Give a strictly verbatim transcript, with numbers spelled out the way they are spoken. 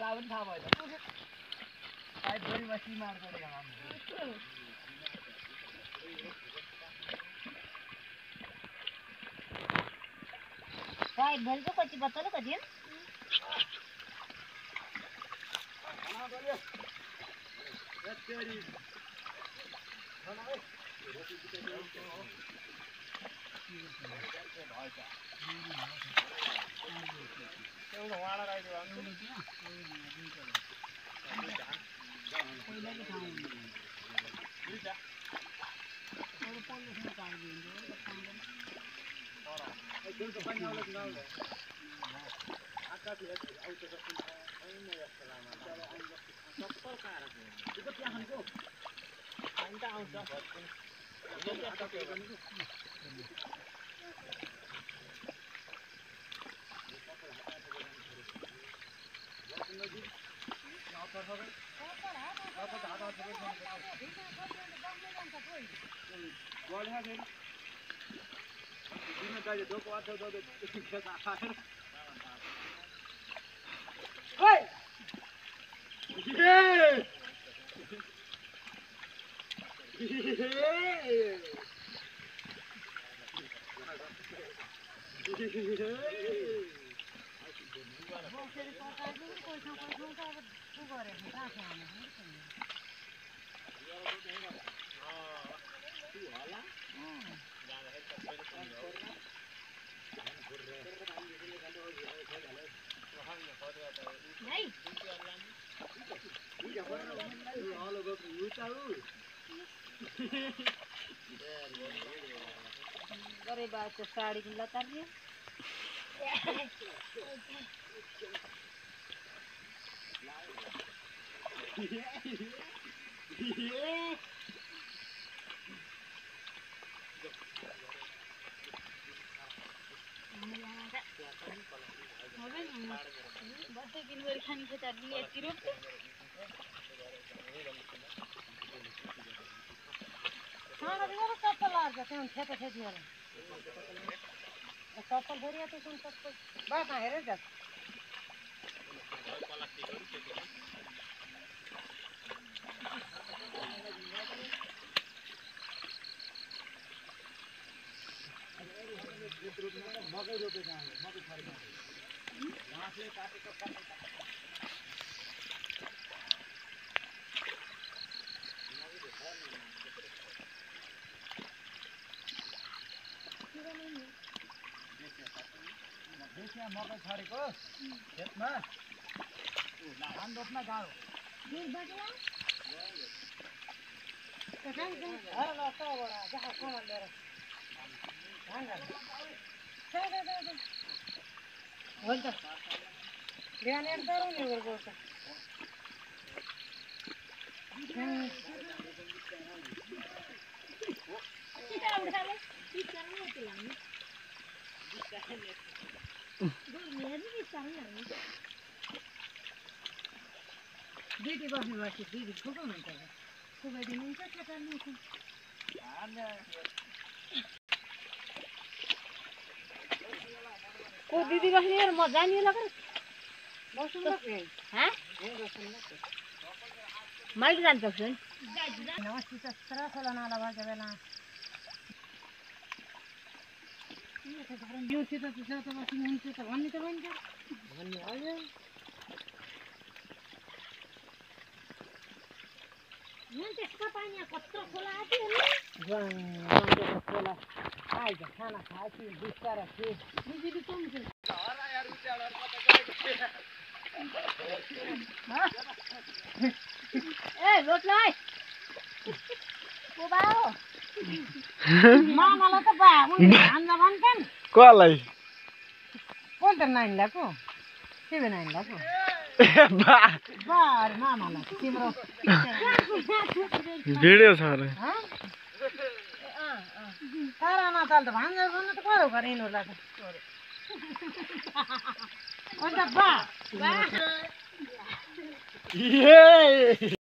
बेला पनि थाहा भएन पाइप भरि बसी मार गरेको हामी पाइप भरि चाहिँ कति बत्तल कति हो खाना गयो यत्तेरी खाना है एउटा वाडा राख्यो भने पहिलाको ठाउँ दुईटा एउटा पल्लोसँग काट्दिन्छ तर त्यो त पानी आउला गाउँ आकाशले आउँछ जस्तो छैन यस्तो लामा सत्तर कहाँ राख्नु त्यो त त्यहाँ खानको पानी त आउँछ गरे बात साडी किन लतार्यो बस्दै किन गरी खानी छ त दिए तिरो खाना दिएर चप्पल लार्छ त्यहाँ खेत खेत दिएर चप्पल फेरि त्यो सुन चप्पल बाटो हेरेर जा मकै रोपेको मकै फरेको घाँसले काटेको काटेको देख्या मकै छरेको खेतमा धान रोप्न गाह्रो हुन्छ बिहान एक गरौँ नि गर्छ दिदी बस्नु बस्यो दिदी फुकाउनुहुन्छ फुकाइदिनुहुन्छ केटाल्नुहुन्छ को दिदी बस्ने यार म जानी लगा बस्नु न हाँ माइक जान्छ सक्छु नमस्ते सत्र सोह्र नाला भएको बेला योसित त बस्नुहुन्छ त भन्ने त भन्छ भन्ने आयो यहाँ त्यसको पानी कत्रो खोला आयो खोला आइज खाना खाएपछि बिस्तारा थिए बिजुली कम थियो ए लोटलाई को बाओ मामालाई त बा उनी हान्दा भन्छन् कसलाई कोन त नानीलाई को के नानीलाई को बा बा मामालाई तिम्रो भिडियो छ अरे ह तारा नचाल त भान्जा भन्नु त करो गरे यिनीहरूलाई त अन्त बा बा